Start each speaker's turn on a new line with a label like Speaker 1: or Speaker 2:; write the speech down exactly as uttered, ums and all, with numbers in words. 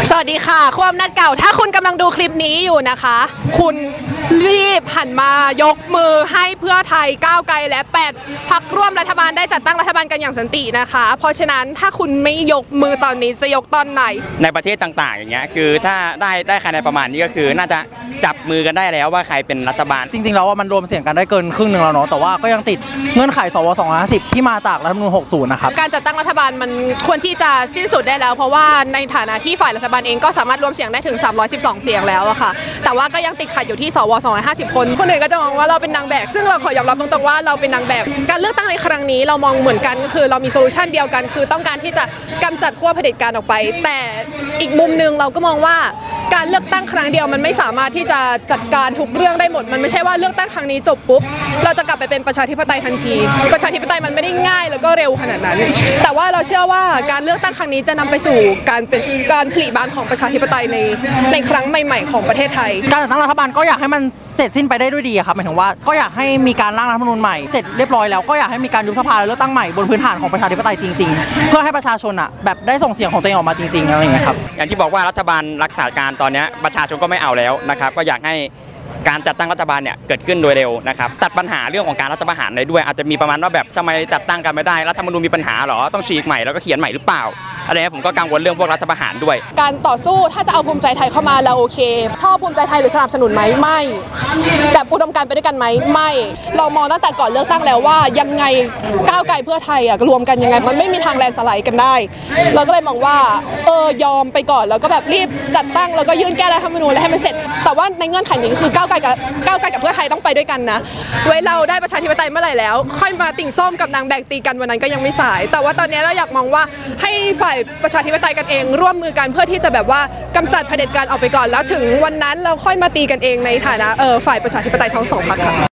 Speaker 1: สวัสดีค่ะคู่อำนาจเก่าถ้าคุณกำลังดูคลิปนี้อยู่นะคะคุณรีบหันมายกมือให้เพื่อไทยก้าวไกลและแปดพรรคร่วมรัฐบาลได้จัดตั้งรัฐบาลกันอย่างสันตินะคะเพราะฉะนั้นถ้าคุณไม่ยกมือตอนนี้จะยกตอนไหน
Speaker 2: ในประเทศต่างๆอย่างเงี้ยคือถ้าได้ได้คะแนนประมาณนี้ก็คือน่าจะจับมือกันได้แล้วว่าใครเป็นรัฐบาล
Speaker 3: จริงๆแล้วว่ามันรวมเสียงกันได้เกินครึ่งหนึ่งแล้วเนาะแต่ว่าก็ยังติดเงื่อนไขสวสองร้อยห้าสิบที่มาจากรัฐธรรมนูญหกสิบนะครับ
Speaker 1: การจัดตั้งรัฐบาลมันควรที่จะสิ้นสุดได้แล้วเพราะว่าในฐานะที่ฝ่ายรัฐบาลเองก็สามารถรวมเสียงได้ถึงสามร้อยสิบสองเสียงแล้วอะค่ะแต่ว่าก็ยังติดขัดอยู่ที่สวสองร้อยห้าสิบคนคนอื่นก็จะมองว่าเราเป็นนางแบกซึ่งเราขอยอมรับตรงๆว่าเราเป็นนางแบกการเลือกตั้งในครั้งนี้เรามองเหมือนกันก็คือเรามีโซลูชันเดียวกันคือต้องการที่จะกำจัดขั้วเผด็จการออกไปแต่อีกมุมนึงเราก็มองว่าการเลือกตั้งครั้งเดียวมันไม่สามารถที่จะจัดการทุกเรื่องได้หมดมันไม่ใช่ว่าเลือกตั้งครั้งนี้จบปุ๊บเราจะกลับไปเป็นประชาธิปไตยทันทีประชาธิปไตยมันไม่ได้ง่ายแล้วก็เร็วขนาดนั้นแต่ว่าเราเชื่อว่าการเลือกตั้งครั้งนี้จะนำไปสู่การเป็นการผลิบานของประชาธิปไตยในในครั้งใหม่ๆของประเทศไทย
Speaker 3: การจัดตั้งรัฐบาลก็อยากให้มันเสร็จสิ้นไปได้ด้วยดีครับหมายถึงว่าก็อยากให้มีการร่างรัฐธรรมนูญใหม่เสร็จเรียบร้อยแล้วก็อยากให้มีการยุบสภาและเลือกตั้งใหม่บนพื้นฐานของประชาธิปไตยจริงๆเพื่อให้ประชาชนอ่ะแบบได้ส่งเสียงของตัวเองออกมาจริงๆอะไรอย่างเงี้ยครับ
Speaker 2: อย่างที่บอกว่ารัฐบาลรักษาการตอนนี้ประชาชนก็ไม่เอาแล้วนะครับก็อยากให้การจัดตั้งรัฐบาลเนี่ยเกิดขึ้นโดยเร็วนะครับตัดปัญหาเรื่องของการรัฐประหารได้ด้วยอาจจะมีประมาณว่าแบบทำไมจัดตั้งกันไม่ได้รัฐธรรมนูญมีปัญหาหรอต้องฉีกใหม่แล้วก็เขียนใหม่หรือเปล่าอะไรเงี้ยผมก็กังวลเรื่องพวกรัฐประหารด้วย
Speaker 1: การต่อสู้ถ้าจะเอาภูมิใจไทยเข้ามาเราโอเคชอบภูมิใจไทยหรือสนับสนุนไหมไม่แบบอุดมการณ์ไปด้วยกันไหมไม่เรามองตั้งแต่ก่อนเลือกตั้งแล้วว่ายังไงก้าวไกลเพื่อไทยอะรวมกันยังไงมันไม่มีทางแลนสไลด์กันได้เราก็เลยมองว่าเออยอมไปก่อนแล้วก็แบบรีบจัดตั้งแล้วก็ยื่นแก้รัฐธรรมนูญแล้วให้มันเสร็จแต่ว่าในเงื่อนไขนี้คือก้าวไกลกับก้าวไกลกับเพื่อไทยต้องไปด้วยกันนะไว้เราได้ประชาธิปไตยเมื่อไหร่แล้วค่อยมาติ่งส้มกับนางแบกตีกันวันนั้นก็ยังไม่สายแต่ว่าตอนนี้เราอยากมองว่าให้ฝ่ายประชาธิปไตยกันเองร่วมมือกันเพื่อที่จะแบบว่ากำจัดเผด็จการออกไปก่อนแล้วถึงวันนั้นเราค่อยมาตีกันเองในฐานะเออฝ่ายประชาธิปไตยทั้งสองพรรคค่ะ